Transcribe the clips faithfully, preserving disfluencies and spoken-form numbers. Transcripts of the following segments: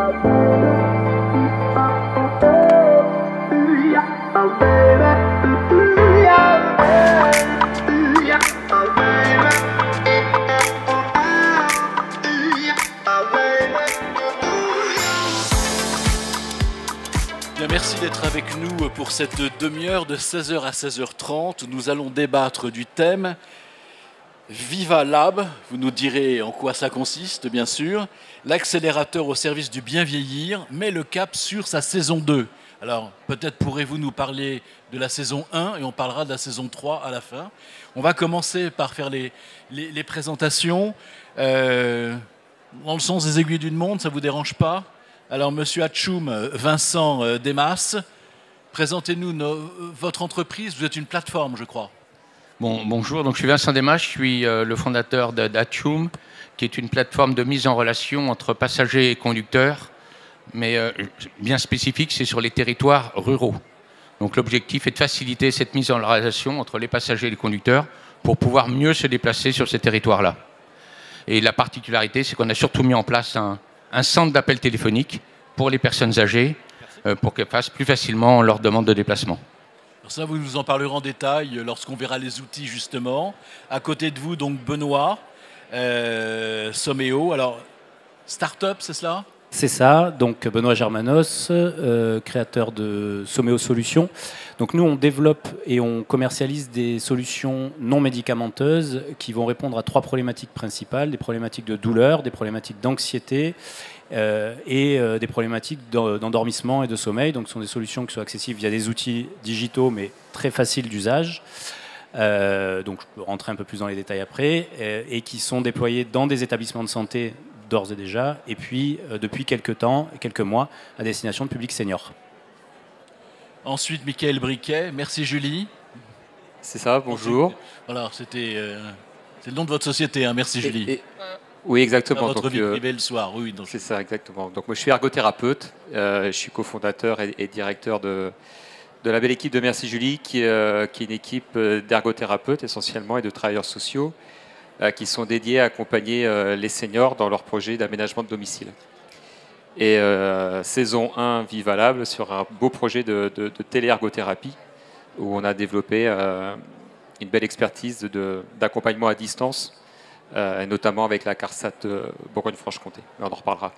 Merci d'être avec nous pour cette demi-heure de seize heures à seize heures trente. Nous allons débattre du thème Viva Lab. Vous nous direz en quoi ça consiste, bien sûr. L'accélérateur au service du bien vieillir met le cap sur sa saison deux. Alors, peut-être pourrez-vous nous parler de la saison un et on parlera de la saison trois à la fin. On va commencer par faire les, les, les présentations. Euh, dans le sens des aiguilles d'une montre, ça ne vous dérange pas ? Alors, Monsieur Atchoum, Vincent Desmas, présentez-nous nos, votre entreprise. Vous êtes une plateforme, je crois. Bon, bonjour, donc je suis Vincent Desmas, je suis euh, le fondateur d'Atchoum, qui est une plateforme de mise en relation entre passagers et conducteurs, mais euh, bien spécifique, c'est sur les territoires ruraux. Donc l'objectif est de faciliter cette mise en relation entre les passagers et les conducteurs pour pouvoir mieux se déplacer sur ces territoires-là. Et la particularité, c'est qu'on a surtout mis en place un un centre d'appel téléphonique pour les personnes âgées, euh, pour qu'elles fassent plus facilement leur demande de déplacement. Alors ça, vous nous en parlerez en détail lorsqu'on verra les outils, justement. À côté de vous, donc, Benoît, euh, Someo. Alors, start-up, c'est cela ? C'est ça, donc Benoît Germanos, euh, créateur de Someo Solutions. Donc nous, on développe et on commercialise des solutions non médicamenteuses qui vont répondre à trois problématiques principales, des problématiques de douleur, des problématiques d'anxiété euh, et euh, des problématiques d'endormissement et de sommeil. Donc ce sont des solutions qui sont accessibles via des outils digitaux mais très faciles d'usage. Euh, donc je peux rentrer un peu plus dans les détails après, euh, et qui sont déployés dans des établissements de santé d'ores et déjà, et puis euh, depuis quelques temps, quelques mois, à destination de public senior. Ensuite, Michael Briquet. Merci Julie. C'est ça, bonjour. Voilà, c'était, euh, c'est le nom de votre société, hein. Merci Julie. Et, et, oui, exactement. Dans votre donc, vie euh, privée le soir, oui. Donc... C'est ça, exactement. Donc moi, je suis ergothérapeute. Euh, je suis cofondateur et, et directeur de, de la belle équipe de Merci Julie, qui, euh, qui est une équipe d'ergothérapeutes essentiellement et de travailleurs sociaux, qui sont dédiés à accompagner les seniors dans leurs projets d'aménagement de domicile. Et euh, saison un Viva Lab sur un beau projet de, de, de téléergothérapie où on a développé euh, une belle expertise d'accompagnement à distance, euh, et notamment avec la CARSAT Bourgogne-Franche-Comté. On en reparlera.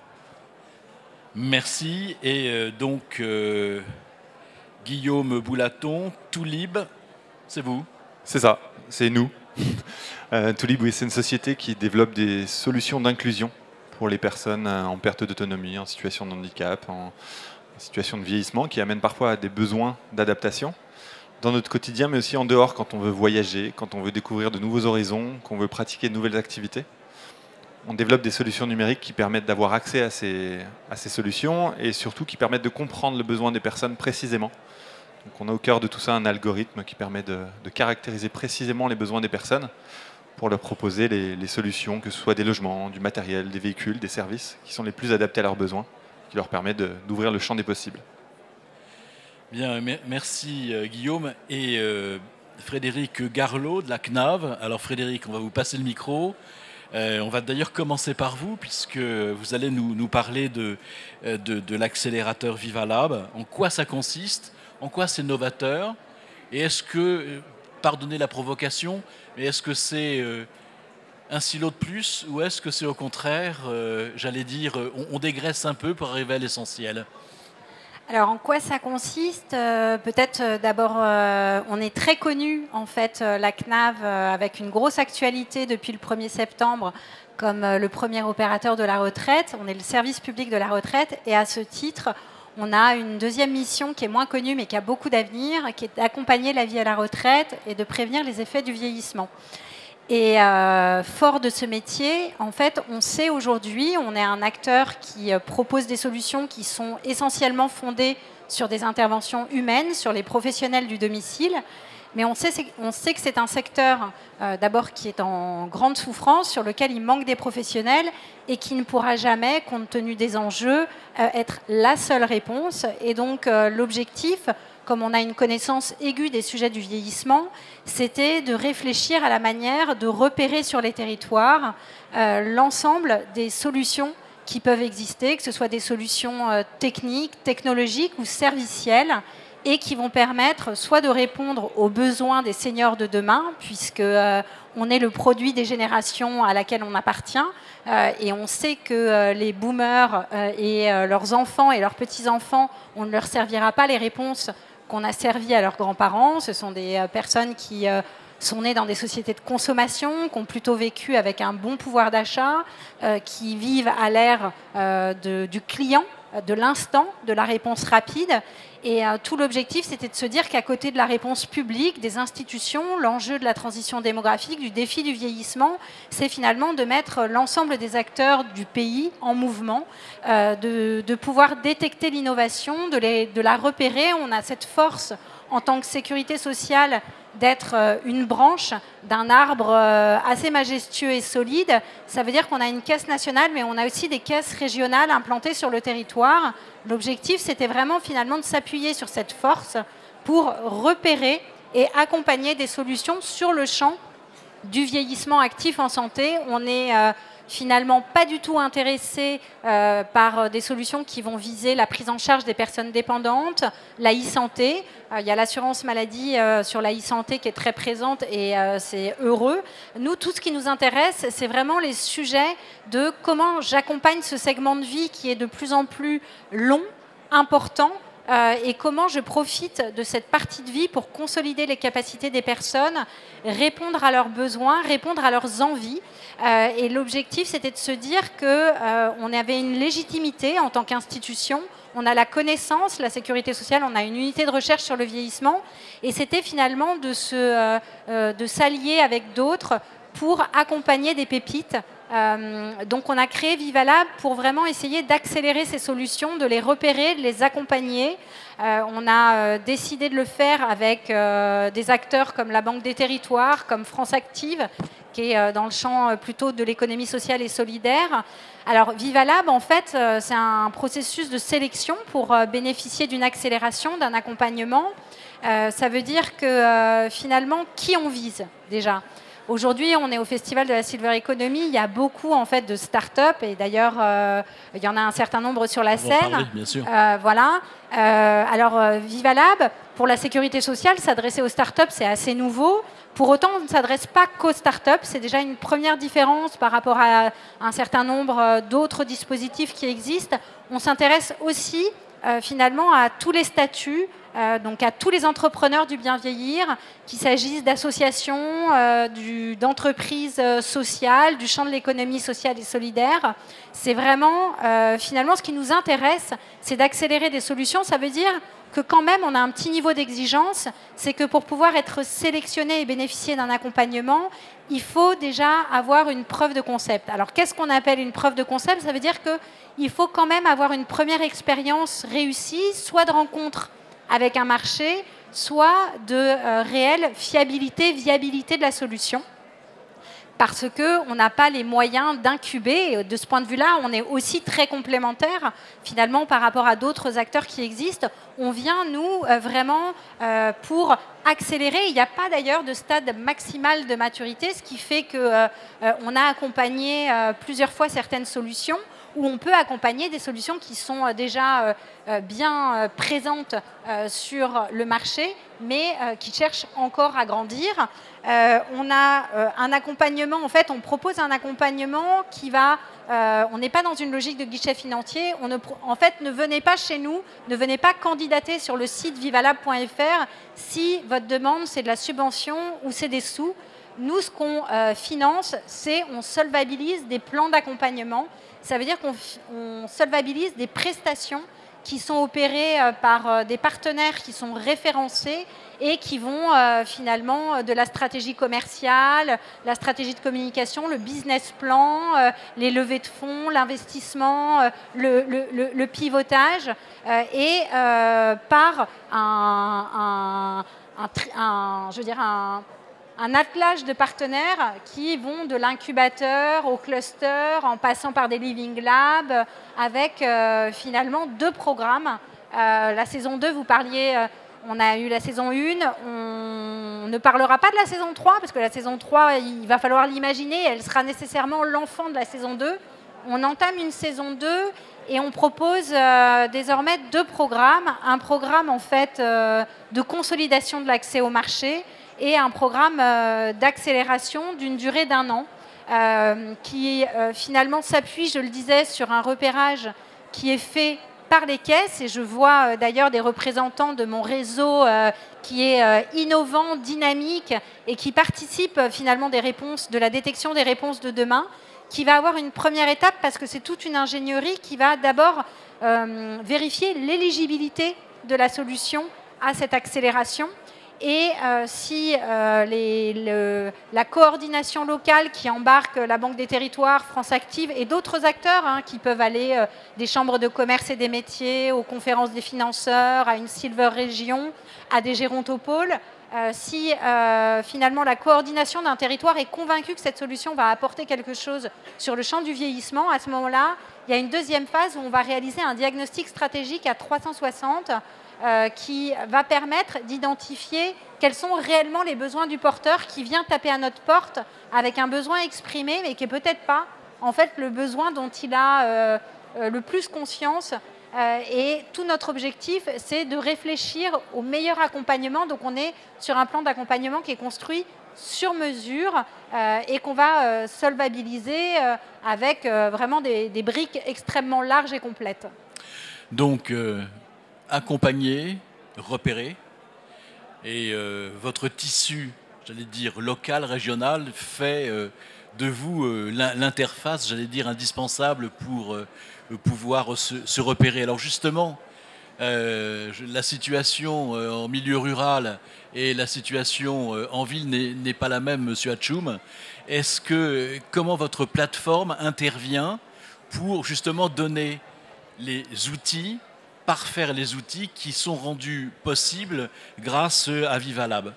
Merci. Et euh, donc, euh, Guillaume Boulaton, Toulib, c'est vous ? C'est ça, c'est nous. Euh, Toulib, oui, c'est une société qui développe des solutions d'inclusion pour les personnes en perte d'autonomie, en situation de handicap, en situation de vieillissement, qui amènent parfois à des besoins d'adaptation dans notre quotidien, mais aussi en dehors, quand on veut voyager, quand on veut découvrir de nouveaux horizons, qu'on veut pratiquer de nouvelles activités. On développe des solutions numériques qui permettent d'avoir accès à ces, à ces solutions et surtout qui permettent de comprendre le besoin des personnes précisément. Donc on a au cœur de tout ça un algorithme qui permet de, de caractériser précisément les besoins des personnes pour leur proposer les, les solutions, que ce soit des logements, du matériel, des véhicules, des services, qui sont les plus adaptés à leurs besoins, qui leur permet d'ouvrir le champ des possibles. Bien, merci euh, Guillaume. Et euh, Frédéric Garlot de la C N A V. Alors Frédéric, on va vous passer le micro. Euh, on va d'ailleurs commencer par vous, puisque vous allez nous, nous parler de, de, de l'accélérateur Viva Lab. En quoi ça consiste ? En quoi c'est novateur ? Et est-ce que, pardonnez la provocation, mais est-ce que c'est euh, un silo de plus ou est-ce que c'est au contraire, euh, j'allais dire, on, on dégraisse un peu pour arriver à l'essentiel ? Alors, en quoi ça consiste ? euh, Peut-être euh, d'abord, euh, on est très connu, en fait, euh, la C N A V, euh, avec une grosse actualité depuis le premier septembre, comme euh, le premier opérateur de la retraite. On est le service public de la retraite et à ce titre, on a une deuxième mission qui est moins connue mais qui a beaucoup d'avenir, qui est d'accompagner la vie à la retraite et de prévenir les effets du vieillissement. Et euh, fort de ce métier, en fait, on sait aujourd'hui, on est un acteur qui euh, propose des solutions qui sont essentiellement fondées sur des interventions humaines, sur les professionnels du domicile. Mais on sait, on sait que c'est un secteur euh, d'abord qui est en grande souffrance, sur lequel il manque des professionnels et qui ne pourra jamais, compte tenu des enjeux, euh, être la seule réponse. Et donc euh, l'objectif, comme on a une connaissance aiguë des sujets du vieillissement, c'était de réfléchir à la manière de repérer sur les territoires euh, l'ensemble des solutions qui peuvent exister, que ce soit des solutions euh, techniques, technologiques ou servicielles, et qui vont permettre soit de répondre aux besoins des seniors de demain, puisque euh, on est le produit des générations à laquelle on appartient, euh, et on sait que euh, les boomers euh, et euh, leurs enfants et leurs petits-enfants, on ne leur servira pas les réponses qu'on a servies à leurs grands-parents. Ce sont des euh, personnes qui euh, sont nées dans des sociétés de consommation, qui ont plutôt vécu avec un bon pouvoir d'achat, euh, qui vivent à l'ère euh, de, du client, de l'instant, de la réponse rapide. Et euh, tout l'objectif, c'était de se dire qu'à côté de la réponse publique, des institutions, l'enjeu de la transition démographique, du défi du vieillissement, c'est finalement de mettre l'ensemble des acteurs du pays en mouvement, euh, de, de pouvoir détecter l'innovation, de, les, de la repérer. On a cette force en tant que sécurité sociale d'être une branche d'un arbre assez majestueux et solide. Ça veut dire qu'on a une caisse nationale, mais on a aussi des caisses régionales implantées sur le territoire. L'objectif, c'était vraiment finalement de s'appuyer sur cette force pour repérer et accompagner des solutions sur le champ du vieillissement actif en santé. On est euh, finalement pas du tout intéressé euh, par des solutions qui vont viser la prise en charge des personnes dépendantes, la e-santé. Euh, il y a l'assurance maladie euh, sur la e-santé qui est très présente et euh, c'est heureux. Nous, tout ce qui nous intéresse, c'est vraiment les sujets de comment j'accompagne ce segment de vie qui est de plus en plus long, important, Euh, et comment je profite de cette partie de vie pour consolider les capacités des personnes, répondre à leurs besoins, répondre à leurs envies. Euh, et l'objectif, c'était de se dire qu'on euh, avait une légitimité en tant qu'institution, on a la connaissance, la sécurité sociale, on a une unité de recherche sur le vieillissement, et c'était finalement de, se, euh, euh, de s'allier avec d'autres pour accompagner des pépites. Euh, donc on a créé Vivalab pour vraiment essayer d'accélérer ces solutions, de les repérer, de les accompagner. Euh, on a euh, décidé de le faire avec euh, des acteurs comme la Banque des Territoires, comme France Active, qui est euh, dans le champ euh, plutôt de l'économie sociale et solidaire. Alors Vivalab, en fait, euh, c'est un processus de sélection pour euh, bénéficier d'une accélération, d'un accompagnement. Euh, ça veut dire que euh, finalement, qui on vise déjà ? Aujourd'hui, on est au Festival de la Silver Economy. Il y a beaucoup en fait de start-up et d'ailleurs, euh, il y en a un certain nombre sur la scène. Parler, bien sûr. Euh, voilà. Euh, alors, euh, Vivalab, pour la sécurité sociale, s'adresser aux start-up, c'est assez nouveau. Pour autant, on ne s'adresse pas qu'aux start-up. C'est déjà une première différence par rapport à un certain nombre d'autres dispositifs qui existent. On s'intéresse aussi euh, finalement à tous les statuts. Euh, donc à tous les entrepreneurs du bien vieillir, qu'il s'agisse d'associations, euh, du, d'entreprises euh, sociales, du champ de l'économie sociale et solidaire. C'est vraiment, euh, finalement, ce qui nous intéresse, c'est d'accélérer des solutions. Ça veut dire que quand même, on a un petit niveau d'exigence, c'est que pour pouvoir être sélectionné et bénéficier d'un accompagnement, il faut déjà avoir une preuve de concept. Alors, qu'est-ce qu'on appelle une preuve de concept ? Ça veut dire qu'il faut quand même avoir une première expérience réussie, soit de rencontre avec un marché, soit de euh, réelle fiabilité, viabilité de la solution. Parce qu'on n'a pas les moyens d'incuber. Et de ce point de vue-là, on est aussi très complémentaires, finalement, par rapport à d'autres acteurs qui existent. On vient, nous, euh, vraiment euh, pour accélérer. Il n'y a pas d'ailleurs de stade maximal de maturité, ce qui fait qu'on euh, euh, a accompagné euh, plusieurs fois certaines solutions, où on peut accompagner des solutions qui sont déjà euh, bien euh, présentes euh, sur le marché, mais euh, qui cherchent encore à grandir. Euh, on a euh, un accompagnement, en fait, on propose un accompagnement qui va... Euh, on n'est pas dans une logique de guichet financier. On ne, en fait, ne venez pas chez nous, ne venez pas candidater sur le site vivalab point f r si votre demande, c'est de la subvention ou c'est des sous. Nous, ce qu'on euh, finance, c'est on solvabilise des plans d'accompagnement. Ça veut dire qu'on solvabilise des prestations qui sont opérées euh, par euh, des partenaires qui sont référencés et qui vont euh, finalement de la stratégie commerciale, la stratégie de communication, le business plan, euh, les levées de fonds, l'investissement, euh, le, le, le, le pivotage euh, et euh, par un, un, un, un, je veux dire un un attelage de partenaires qui vont de l'incubateur au cluster en passant par des living labs avec euh, finalement deux programmes. Euh, la saison deux, vous parliez, euh, on a eu la saison un, on ne parlera pas de la saison trois parce que la saison trois, il va falloir l'imaginer, elle sera nécessairement l'enfant de la saison deux. on entame une saison deux et on propose euh, désormais deux programmes. Un programme en fait euh, de consolidation de l'accès au marché et un programme euh, d'accélération d'une durée d'un an euh, qui euh, finalement s'appuie, je le disais, sur un repérage qui est fait par les caisses, et je vois euh, d'ailleurs des représentants de mon réseau euh, qui est euh, innovant, dynamique et qui participe euh, finalement des réponses, de la détection des réponses de demain, qui va avoir une première étape parce que c'est toute une ingénierie qui va d'abord euh, vérifier l'éligibilité de la solution à cette accélération. Et euh, si euh, les, le, la coordination locale qui embarque la Banque des Territoires, France Active et d'autres acteurs hein, qui peuvent aller euh, des chambres de commerce et des métiers aux conférences des financeurs, à une Silver Région, à des gérontopoles, euh, si euh, finalement la coordination d'un territoire est convaincue que cette solution va apporter quelque chose sur le champ du vieillissement, à ce moment-là, il y a une deuxième phase où on va réaliser un diagnostic stratégique à trois cent soixante Euh, qui va permettre d'identifier quels sont réellement les besoins du porteur qui vient taper à notre porte avec un besoin exprimé, mais qui n'est peut-être pas en fait le besoin dont il a euh, euh, le plus conscience. Euh, et tout notre objectif, c'est de réfléchir au meilleur accompagnement. Donc on est sur un plan d'accompagnement qui est construit sur mesure euh, et qu'on va euh, solvabiliser euh, avec euh, vraiment des, des briques extrêmement larges et complètes. Donc... Euh... accompagner, repérer, et euh, votre tissu, j'allais dire, local, régional, fait euh, de vous euh, l'interface, j'allais dire, indispensable pour euh, pouvoir se, se repérer. Alors justement, euh, la situation euh, en milieu rural et la situation euh, en ville n'est pas la même, Monsieur Atchoum. Est-ce que, comment votre plateforme intervient pour justement donner les outils, parfaire les outils qui sont rendus possibles grâce à VivaLab?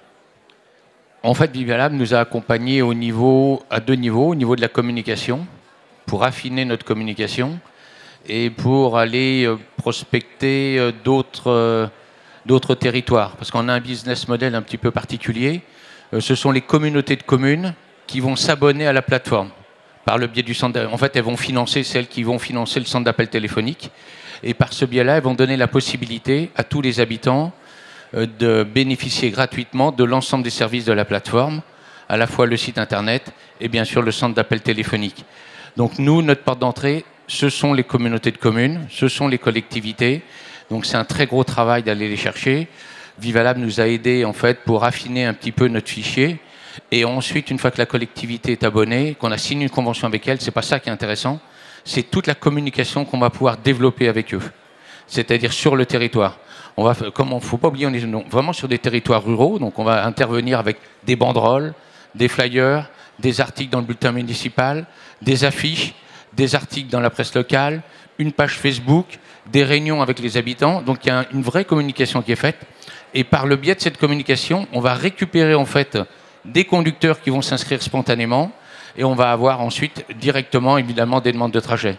En fait, VivaLab nous a accompagnés au niveau, à deux niveaux, au niveau de la communication, pour affiner notre communication et pour aller prospecter d'autres d'autres territoires. Parce qu'on a un business model un petit peu particulier. Ce sont les communautés de communes qui vont s'abonner à la plateforme par le biais du centre. En fait, elles vont financer celles qui vont financer le centre d'appel téléphonique. Et par ce biais-là, elles vont donner la possibilité à tous les habitants de bénéficier gratuitement de l'ensemble des services de la plateforme, à la fois le site internet et bien sûr le centre d'appel téléphonique. Donc nous, notre porte d'entrée, ce sont les communautés de communes, ce sont les collectivités. Donc c'est un très gros travail d'aller les chercher. VivaLab nous a aidés en fait pour affiner un petit peu notre fichier. Et ensuite, une fois que la collectivité est abonnée, qu'on a signé une convention avec elle, c'est pas ça qui est intéressant. C'est toute la communication qu'on va pouvoir développer avec eux, c'est-à-dire sur le territoire. On va, comme il ne faut pas oublier, on est vraiment sur des territoires ruraux, donc on va intervenir avec des banderoles, des flyers, des articles dans le bulletin municipal, des affiches, des articles dans la presse locale, une page Facebook, des réunions avec les habitants. Donc il y a une vraie communication qui est faite. Et par le biais de cette communication, on va récupérer en fait des conducteurs qui vont s'inscrire spontanément. Et on va avoir ensuite directement, évidemment, des demandes de trajet.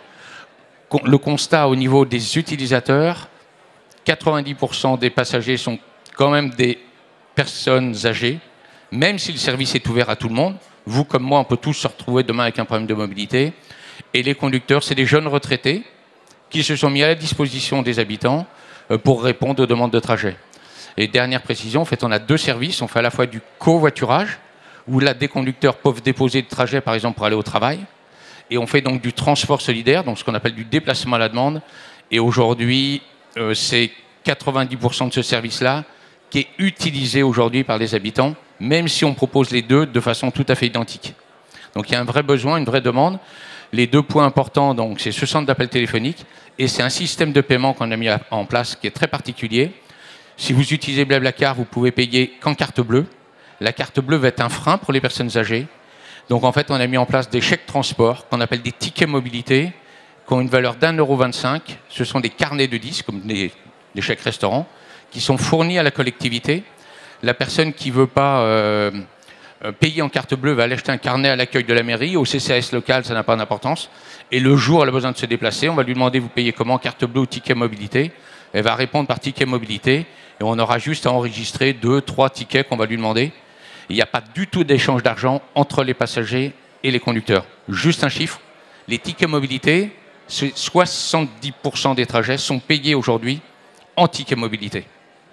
Le constat au niveau des utilisateurs, quatre-vingt-dix pour cent des passagers sont quand même des personnes âgées, même si le service est ouvert à tout le monde. Vous, comme moi, on peut tous se retrouver demain avec un problème de mobilité. Et les conducteurs, c'est des jeunes retraités qui se sont mis à la disposition des habitants pour répondre aux demandes de trajet. Et dernière précision, en fait, on a deux services. On fait à la fois du covoiturage, où là, des conducteurs peuvent déposer de trajet, par exemple, pour aller au travail. Et on fait donc du transport solidaire, donc ce qu'on appelle du déplacement à la demande. Et aujourd'hui, euh, c'est quatre-vingt-dix pour cent de ce service-là qui est utilisé aujourd'hui par les habitants, même si on propose les deux de façon tout à fait identique. Donc il y a un vrai besoin, une vraie demande. Les deux points importants, donc, c'est ce centre d'appel téléphonique et c'est un système de paiement qu'on a mis en place qui est très particulier. Si vous utilisez Blablacar, vous pouvez payer qu'en carte bleue. La carte bleue va être un frein pour les personnes âgées. Donc en fait, on a mis en place des chèques transport qu'on appelle des tickets mobilité, qui ont une valeur d'un euro vingt-cinq. Ce sont des carnets de dix, comme des, des chèques restaurants, qui sont fournis à la collectivité. La personne qui ne veut pas euh, payer en carte bleue va aller acheter un carnet à l'accueil de la mairie. Au C C A S local, ça n'a pas d'importance. Et le jour où elle a besoin de se déplacer, on va lui demander vous payez comment, carte bleue ou ticket mobilité. Elle va répondre par ticket mobilité. Et on aura juste à enregistrer deux, trois tickets qu'on va lui demander. Il n'y a pas du tout d'échange d'argent entre les passagers et les conducteurs. Juste un chiffre. Les tickets mobilité, soixante-dix pour cent des trajets sont payés aujourd'hui en tickets mobilité.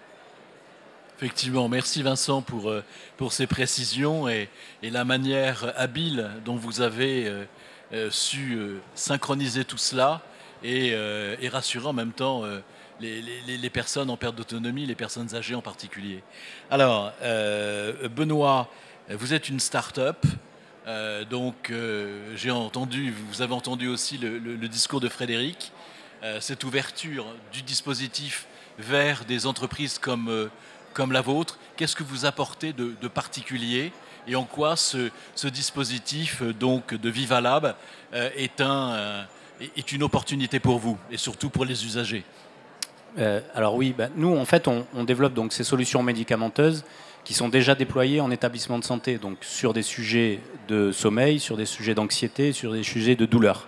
Effectivement, merci Vincent pour, pour ces précisions et, et la manière habile dont vous avez euh, euh, su euh, synchroniser tout cela et, euh, et rassurer en même temps euh, les, les, les personnes en perte d'autonomie, les personnes âgées en particulier. Alors, euh, Benoît, vous êtes une start-up, euh, donc euh, j'ai entendu, vous avez entendu aussi le, le, le discours de Frédéric, euh, cette ouverture du dispositif vers des entreprises comme... Euh, comme la vôtre, qu'est-ce que vous apportez de, de particulier et en quoi ce, ce dispositif donc, de Viva Lab euh, est, un, euh, est une opportunité pour vous et surtout pour les usagers? euh, Alors oui, bah, nous en fait on, on développe donc ces solutions médicamenteuses qui sont déjà déployées en établissement de santé, donc sur des sujets de sommeil, sur des sujets d'anxiété, sur des sujets de douleur.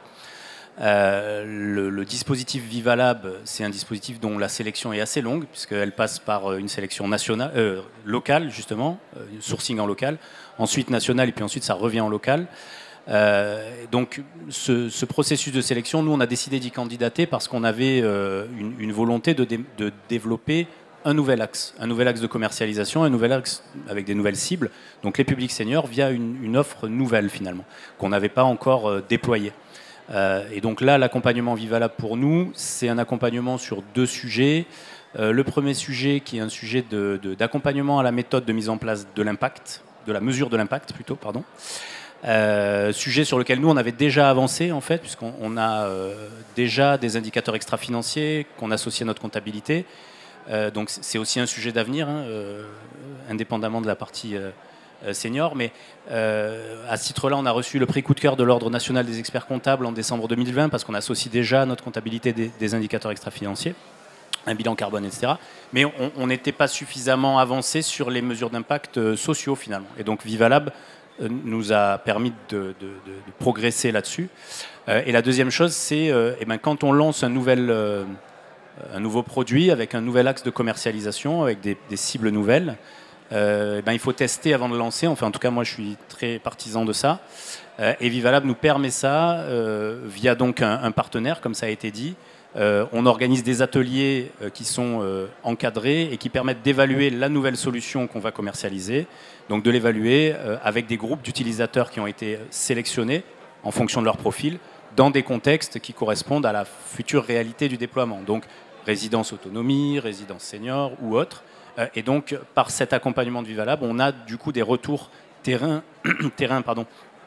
Euh, le, le dispositif Viva Lab, c'est un dispositif dont la sélection est assez longue, puisqu'elle passe par une sélection nationale, euh, locale, justement, euh, sourcing en local, ensuite nationale, et puis ensuite ça revient en local. Euh, donc ce, ce processus de sélection, nous on a décidé d'y candidater parce qu'on avait euh, une, une volonté de, dé, de développer un nouvel axe, un nouvel axe de commercialisation, un nouvel axe avec des nouvelles cibles, donc les publics seniors, via une, une offre nouvelle finalement, qu'on n'avait pas encore euh, déployée. Euh, et donc là, l'accompagnement Viva Lab pour nous, c'est un accompagnement sur deux sujets. Euh, le premier sujet qui est un sujet de, de, d'accompagnement à la méthode de mise en place de l'impact, de la mesure de l'impact plutôt, pardon. Euh, sujet sur lequel nous on avait déjà avancé en fait, puisqu'on on a euh, déjà des indicateurs extra-financiers qu'on associe à notre comptabilité. Euh, donc c'est aussi un sujet d'avenir, hein, euh, indépendamment de la partie euh, senior, mais euh, à ce titre-là, on a reçu le prix coup de cœur de l'Ordre national des experts comptables en décembre deux mille vingt parce qu'on associe déjà à notre comptabilité des, des indicateurs extra-financiers, un bilan carbone, et cetera. Mais on n'était pas suffisamment avancé sur les mesures d'impact euh, sociaux finalement. Et donc Viva Lab euh, nous a permis de, de, de, de progresser là-dessus. Euh, et la deuxième chose, c'est euh, eh ben, quand on lance un nouvel, euh, un nouveau produit avec un nouvel axe de commercialisation, avec des, des cibles nouvelles, Euh, ben, il faut tester avant de lancer. Enfin, en tout cas, moi, je suis très partisan de ça. Euh, et Viva Lab nous permet ça euh, via donc un, un partenaire, comme ça a été dit. Euh, on organise des ateliers euh, qui sont euh, encadrés et qui permettent d'évaluer la nouvelle solution qu'on va commercialiser. Donc, de l'évaluer euh, avec des groupes d'utilisateurs qui ont été sélectionnés en fonction de leur profil dans des contextes qui correspondent à la future réalité du déploiement. Donc, résidence autonomie, résidence senior ou autre. Et donc, par cet accompagnement de Viva Lab, on a du coup des retours terrain, terrain pardon,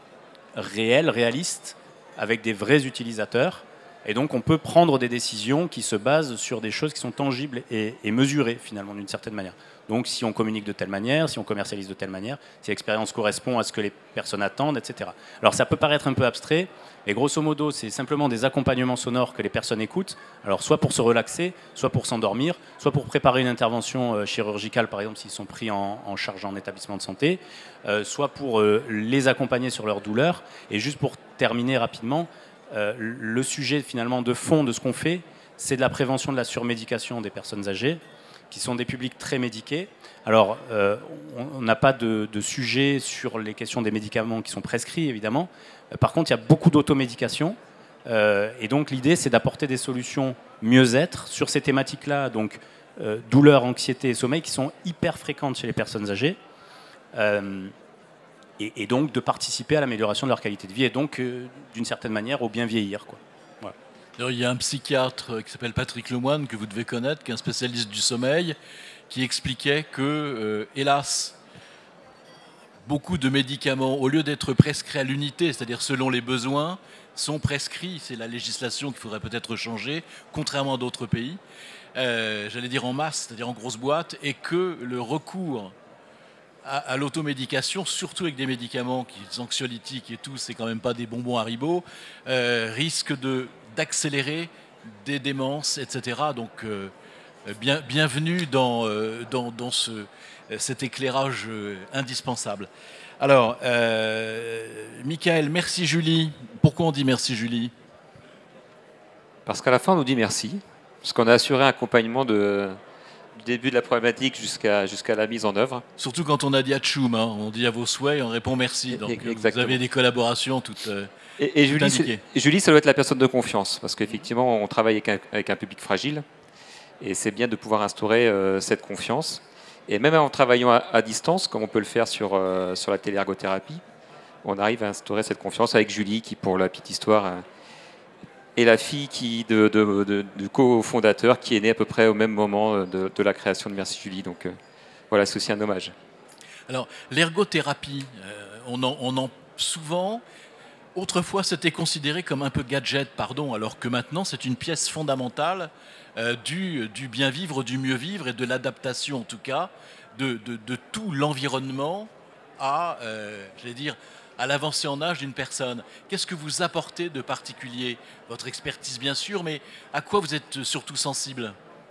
réels, réalistes, avec des vrais utilisateurs. Et donc, on peut prendre des décisions qui se basent sur des choses qui sont tangibles et, et mesurées, finalement, d'une certaine manière. Donc, si on communique de telle manière, si on commercialise de telle manière, si l'expérience correspond à ce que les personnes attendent, et cetera. Alors, ça peut paraître un peu abstrait, mais grosso modo, c'est simplement des accompagnements sonores que les personnes écoutent. Alors, soit pour se relaxer, soit pour s'endormir, soit pour préparer une intervention chirurgicale, par exemple, s'ils sont pris en, en charge en établissement de santé, euh, soit pour euh, les accompagner sur leur douleur. Et juste pour terminer rapidement, euh, le sujet finalement de fond de ce qu'on fait, c'est de la prévention de la surmédication des personnes âgées, qui sont des publics très médiqués. Alors, euh, on n'a pas de, de sujet sur les questions des médicaments qui sont prescrits, évidemment. Euh, par contre, il y a beaucoup d'automédication. Euh, et donc, l'idée, c'est d'apporter des solutions mieux-être sur ces thématiques-là, donc euh, douleur, anxiété et sommeil, qui sont hyper fréquentes chez les personnes âgées. Euh, et, et donc, de participer à l'amélioration de leur qualité de vie et donc, euh, d'une certaine manière, au bien vieillir, quoi. Voilà. Alors, il y a un psychiatre qui s'appelle Patrick Lemoine, que vous devez connaître, qui est un spécialiste du sommeil, qui expliquait que, euh, hélas, beaucoup de médicaments, au lieu d'être prescrits à l'unité, c'est-à-dire selon les besoins, sont prescrits, c'est la législation qu'il faudrait peut-être changer, contrairement à d'autres pays, euh, j'allais dire en masse, c'est-à-dire en grosses boîtes, et que le recours à, à l'automédication, surtout avec des médicaments qui sont anxiolytiques et tout, c'est quand même pas des bonbons Haribo, euh, risque de d'accélérer des démences, et cetera. Donc, euh, bien, bienvenue dans, euh, dans, dans ce, cet éclairage euh, indispensable. Alors, euh, Michael, merci Julie. Pourquoi on dit merci Julie? Parce qu'à la fin, on nous dit merci, parce qu'on a assuré un accompagnement de, début de la problématique jusqu'à jusqu'à la mise en œuvre. Surtout quand on a dit Atchoum, hein, on dit à vos souhaits et on répond merci. Donc Exactement. vous avez des collaborations toutes. Euh, Et, et toutes Julie, indiquées. Julie, ça doit être la personne de confiance, parce qu'effectivement, on travaille avec un, avec un public fragile, et c'est bien de pouvoir instaurer euh, cette confiance. Et même en travaillant à, à distance, comme on peut le faire sur, euh, sur la téléergothérapie, on arrive à instaurer cette confiance avec Julie, qui, pour la petite histoire, euh, est la fille qui, de, de, de, du cofondateur qui est née à peu près au même moment de, de la création de Merci Julie. Donc euh, voilà, c'est aussi un hommage. Alors, l'ergothérapie, euh, on, en, on en souvent, autrefois, c'était considéré comme un peu gadget, pardon, alors que maintenant, c'est une pièce fondamentale euh, du, du bien vivre, du mieux vivre et de l'adaptation, en tout cas, de, de, de tout l'environnement à, euh, je vais dire, à l'avancée en âge d'une personne. Qu'est-ce que vous apportez de particulier? Votre expertise, bien sûr, mais à quoi vous êtes surtout sensible?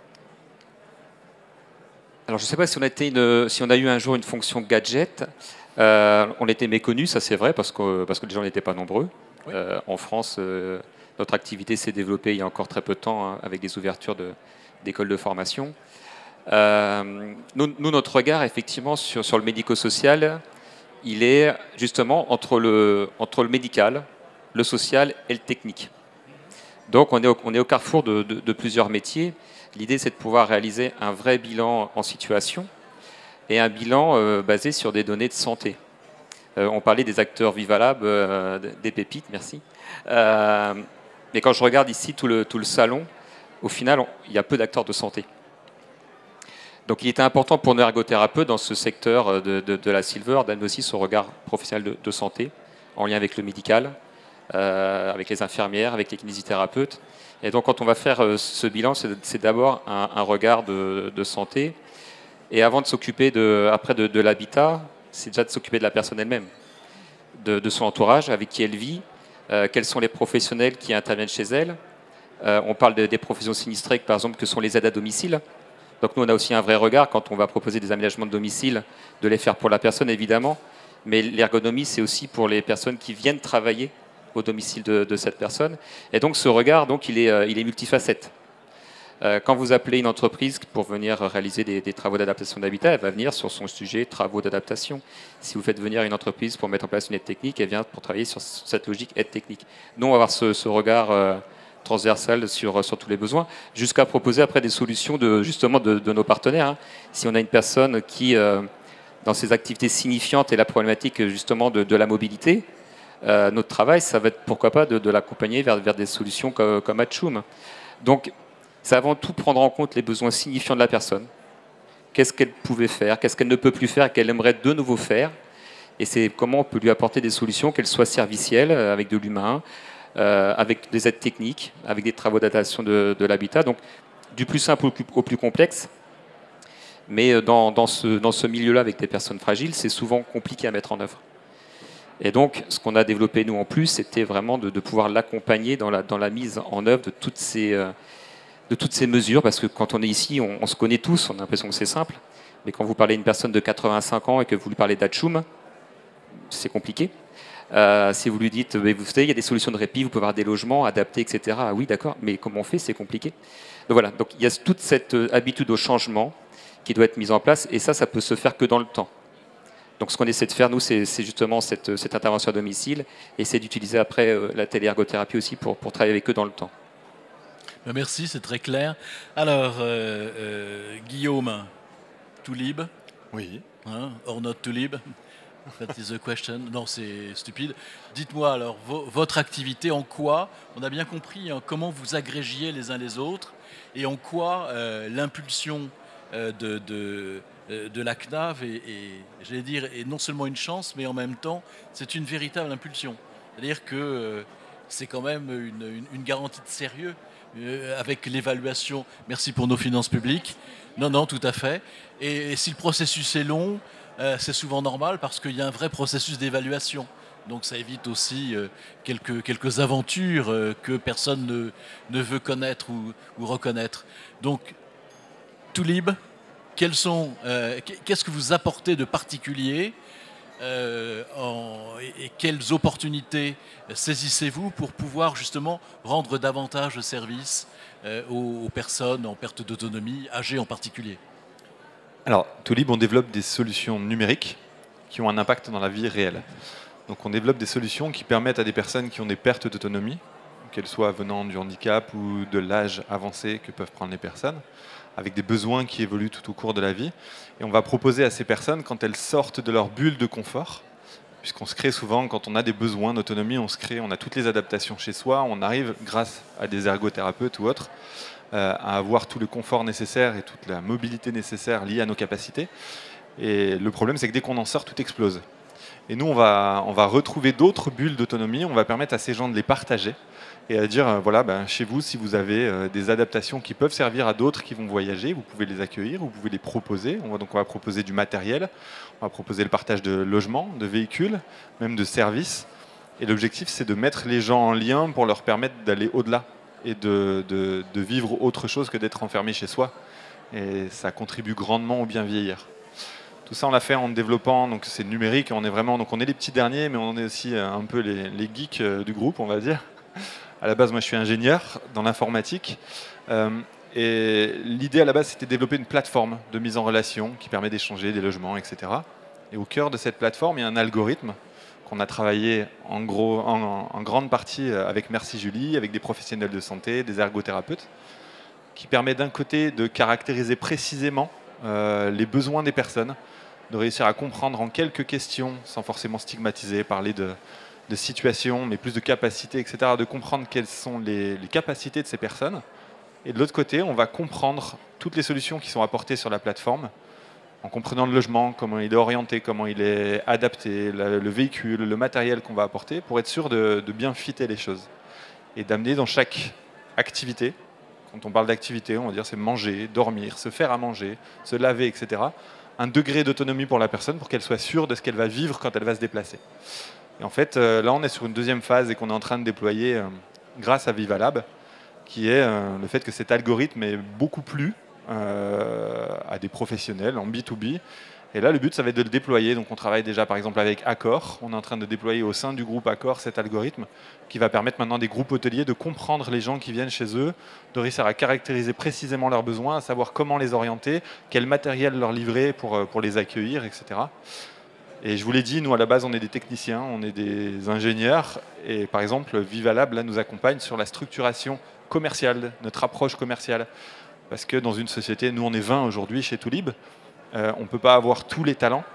Alors, je ne sais pas si on, a été une, si on a eu un jour une fonction gadget. Euh, on était méconnus, ça c'est vrai, parce que, parce que les gens n'étaient pas nombreux. Oui. Euh, en France, euh, notre activité s'est développée il y a encore très peu de temps, hein, avec des ouvertures de, d'écoles de formation. Euh, nous, nous, notre regard, effectivement, sur, sur le médico-social, il est justement entre le, entre le médical, le social et le technique. Donc on est au, on est au carrefour de, de, de plusieurs métiers. L'idée, c'est de pouvoir réaliser un vrai bilan en situation et un bilan euh, basé sur des données de santé. Euh, on parlait des acteurs Vivalab, euh, des pépites, merci. Euh, mais quand je regarde ici tout le, tout le salon, au final, on, il y a peu d'acteurs de santé. Donc il était important pour nos ergothérapeutes dans ce secteur de, de, de la Silver d'amener aussi son regard professionnel de, de santé, en lien avec le médical, euh, avec les infirmières, avec les kinésithérapeutes. Et donc quand on va faire euh, ce bilan, c'est d'abord un, un regard de, de santé. Et avant de s'occuper de, après de, de l'habitat, c'est déjà de s'occuper de la personne elle-même, de, de son entourage, avec qui elle vit, euh, quels sont les professionnels qui interviennent chez elle. Euh, on parle de, des professions sinistrées, par exemple, que sont les aides à domicile. Donc nous, on a aussi un vrai regard quand on va proposer des aménagements de domicile, de les faire pour la personne, évidemment. Mais l'ergonomie, c'est aussi pour les personnes qui viennent travailler au domicile de, de cette personne. Et donc ce regard, donc, il est, euh, il est multifacette. Euh, quand vous appelez une entreprise pour venir réaliser des, des travaux d'adaptation d'habitat, elle va venir sur son sujet travaux d'adaptation. Si vous faites venir une entreprise pour mettre en place une aide technique, elle vient pour travailler sur cette logique aide technique. Nous, on va avoir ce, ce regard euh, transversal sur, sur tous les besoins, jusqu'à proposer après des solutions de, justement de, de nos partenaires. Hein. Si on a une personne qui, euh, dans ses activités signifiantes et la problématique justement de, de la mobilité, euh, notre travail, ça va être pourquoi pas de, de l'accompagner vers, vers des solutions comme, comme Atchoum. Donc, c'est avant tout prendre en compte les besoins signifiants de la personne. Qu'est-ce qu'elle pouvait faire, qu'est-ce qu'elle ne peut plus faire, qu'elle aimerait de nouveau faire. Et c'est comment on peut lui apporter des solutions, qu'elles soient servicielles, avec de l'humain, euh, avec des aides techniques, avec des travaux d'adaptation de, de l'habitat. Donc, du plus simple au plus, au plus complexe. Mais dans, dans ce, dans ce milieu-là, avec des personnes fragiles, c'est souvent compliqué à mettre en œuvre. Et donc, ce qu'on a développé, nous, en plus, c'était vraiment de, de pouvoir l'accompagner dans la, dans la mise en œuvre de toutes ces... Euh, de toutes ces mesures, parce que quand on est ici, on, on se connaît tous, on a l'impression que c'est simple, mais quand vous parlez à une personne de quatre-vingt-cinq ans et que vous lui parlez d'Atchoum, c'est compliqué. Euh, si vous lui dites, vous savez, il y a des solutions de répit, vous pouvez avoir des logements adaptés, et cetera. Ah oui, d'accord, mais comment on fait? C'est compliqué. Donc voilà, donc il y a toute cette habitude au changement qui doit être mise en place, et ça, ça peut se faire que dans le temps. Donc ce qu'on essaie de faire, nous, c'est justement cette, cette intervention à domicile, et c'est d'utiliser après euh, la téléergothérapie aussi pour, pour travailler avec eux dans le temps. Merci, c'est très clair. Alors, euh, euh, Guillaume, Toulib? Oui. Hein, or not Toulib? That is the question. Non, c'est stupide. Dites-moi alors, vo votre activité, en quoi, on a bien compris, hein, comment vous agrégiez les uns les autres, et en quoi euh, l'impulsion euh, de, de, de la C N A V est, est j'allais dire, est non seulement une chance, mais en même temps, c'est une véritable impulsion. C'est-à-dire que euh, c'est quand même une, une, une garantie de sérieux. Euh, avec l'évaluation, merci pour nos finances publiques. Non, non, tout à fait. Et, et si le processus est long, euh, c'est souvent normal parce qu'il y a un vrai processus d'évaluation. Donc ça évite aussi euh, quelques, quelques aventures euh, que personne ne, ne veut connaître ou, ou reconnaître. Donc, Toulib, quels sont, euh, qu'est-ce que vous apportez de particulier Euh, en, et, et quelles opportunités saisissez-vous pour pouvoir justement rendre davantage de services euh, aux, aux personnes en perte d'autonomie, âgées en particulier? Alors, Toulib, on développe des solutions numériques qui ont un impact dans la vie réelle. Donc on développe des solutions qui permettent à des personnes qui ont des pertes d'autonomie, qu'elles soient venant du handicap ou de l'âge avancé que peuvent prendre les personnes, avec des besoins qui évoluent tout au cours de la vie. Et on va proposer à ces personnes, quand elles sortent de leur bulle de confort, puisqu'on se crée souvent, quand on a des besoins d'autonomie, on se crée, on a toutes les adaptations chez soi, on arrive, grâce à des ergothérapeutes ou autres, euh, à avoir tout le confort nécessaire et toute la mobilité nécessaire liée à nos capacités. Et le problème, c'est que dès qu'on en sort, tout explose. Et nous, on va, on va retrouver d'autres bulles d'autonomie, on va permettre à ces gens de les partager et à dire, euh, voilà, ben, chez vous, si vous avez euh, des adaptations qui peuvent servir à d'autres qui vont voyager, vous pouvez les accueillir, vous pouvez les proposer. On va, donc on va proposer du matériel, on va proposer le partage de logements, de véhicules, même de services. Et l'objectif, c'est de mettre les gens en lien pour leur permettre d'aller au-delà et de, de, de vivre autre chose que d'être enfermé chez soi. Et ça contribue grandement au bien vieillir. Tout ça, on l'a fait en développant, donc c'est numérique, on est vraiment, donc on est les petits derniers, mais on est aussi un peu les, les geeks du groupe, on va dire. À la base, moi, je suis ingénieur dans l'informatique, euh, et l'idée à la base, c'était de développer une plateforme de mise en relation qui permet d'échanger des logements, et cetera. Et au cœur de cette plateforme, il y a un algorithme qu'on a travaillé en, gros, en, en grande partie avec Merci Julie, avec des professionnels de santé, des ergothérapeutes, qui permet d'un côté de caractériser précisément euh, les besoins des personnes, de réussir à comprendre en quelques questions, sans forcément stigmatiser, parler de, de situations, mais plus de capacités, et cetera, de comprendre quelles sont les, les capacités de ces personnes. Et de l'autre côté, on va comprendre toutes les solutions qui sont apportées sur la plateforme, en comprenant le logement, comment il est orienté, comment il est adapté, le, le véhicule, le matériel qu'on va apporter, pour être sûr de, de bien fitter les choses. Et d'amener dans chaque activité, quand on parle d'activité, on va dire c'est manger, dormir, se faire à manger, se laver, et cetera, un degré d'autonomie pour la personne pour qu'elle soit sûre de ce qu'elle va vivre quand elle va se déplacer. Et en fait, euh, là, on est sur une deuxième phase et qu'on est en train de déployer euh, grâce à VivaLab, qui est euh, le fait que cet algorithme est beaucoup plu euh, à des professionnels en B deux B. Et là, le but, ça va être de le déployer. Donc, on travaille déjà, par exemple, avec Accor. On est en train de déployer au sein du groupe Accor cet algorithme qui va permettre maintenant à des groupes hôteliers de comprendre les gens qui viennent chez eux, de réussir à caractériser précisément leurs besoins, à savoir comment les orienter, quel matériel leur livrer pour, pour les accueillir, et cetera. Et je vous l'ai dit, nous, à la base, on est des techniciens, on est des ingénieurs. Et par exemple, VivaLab, là, nous accompagne sur la structuration commerciale, notre approche commerciale. Parce que dans une société, nous, on est vingt aujourd'hui chez Toulib. Euh, on ne peut pas avoir tous les talents.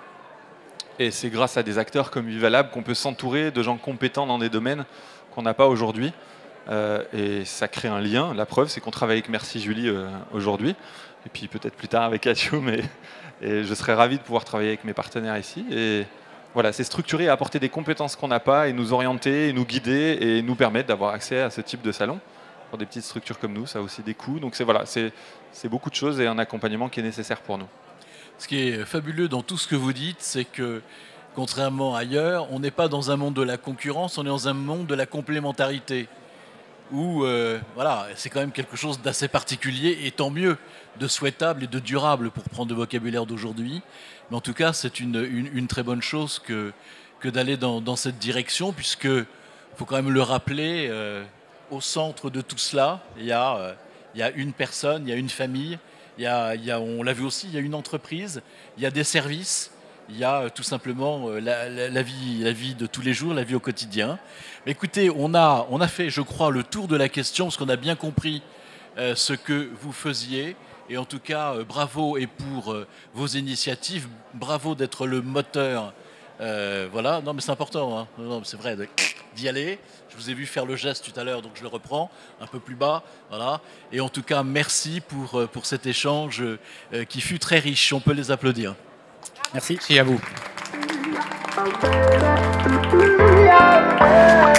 Et c'est grâce à des acteurs comme VivaLab qu'on peut s'entourer de gens compétents dans des domaines qu'on n'a pas aujourd'hui. Euh, et ça crée un lien. La preuve, c'est qu'on travaille avec Merci Julie euh, aujourd'hui. Et puis peut-être plus tard avec Atio, mais et je serais ravi de pouvoir travailler avec mes partenaires ici. Et voilà, c'est structurer et apporter des compétences qu'on n'a pas et nous orienter, et nous guider et nous permettre d'avoir accès à ce type de salon. Pour des petites structures comme nous, ça a aussi des coûts. Donc c'est voilà, c'est c'est beaucoup de choses et un accompagnement qui est nécessaire pour nous. Ce qui est fabuleux dans tout ce que vous dites, c'est que, contrairement ailleurs, on n'est pas dans un monde de la concurrence, on est dans un monde de la complémentarité. Où, euh, voilà, c'est quand même quelque chose d'assez particulier, et tant mieux, de souhaitable et de durable, pour prendre le vocabulaire d'aujourd'hui. Mais en tout cas, c'est une, une, une très bonne chose que, que d'aller dans, dans cette direction, puisque, il faut quand même le rappeler, euh, au centre de tout cela, il y a, euh, il y a une personne, il y a une famille, Il y a, il y a, on l'a vu aussi, il y a une entreprise, il y a des services, il y a tout simplement la, la, la, vie, la vie de tous les jours, la vie au quotidien. Mais écoutez, on a, on a fait, je crois, le tour de la question, parce qu'on a bien compris euh, ce que vous faisiez. Et en tout cas, euh, bravo et pour euh, vos initiatives, bravo d'être le moteur. Euh, voilà, non mais c'est important, hein. Non, c'est vrai, d'y aller. Je vous ai vu faire le geste tout à l'heure, donc je le reprends un peu plus bas. Voilà. Et en tout cas, merci pour, pour cet échange euh, qui fut très riche. On peut les applaudir. Merci. Merci à vous.